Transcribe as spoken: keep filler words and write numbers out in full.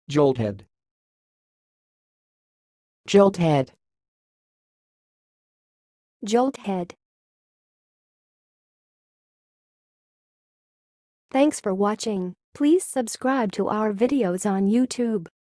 Jolthead. Jolthead. Jolthead. Thanks for watching. Please subscribe to our videos on YouTube.